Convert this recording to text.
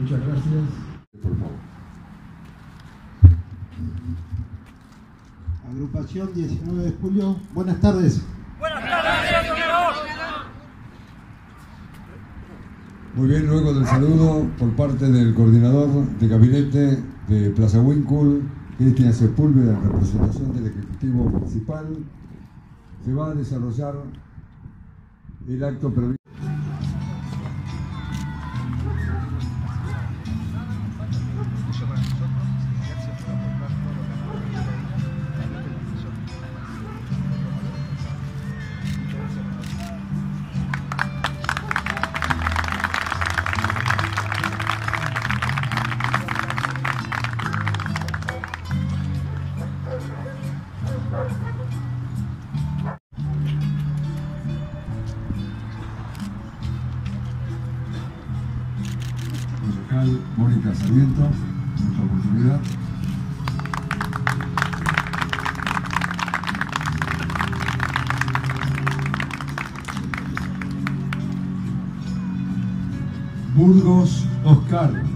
Muchas gracias. Por favor. Agrupación 19 de julio. Buenas tardes. Buenas tardes, señor. Muy bien, luego del saludo por parte del coordinador de gabinete de Plaza Winkle, Cristian Sepúlveda, en representación del Ejecutivo Municipal, se va a desarrollar el acto previsto. Concejal Mónica Sarmiento, nuestra oportunidad. Burgos Oscar.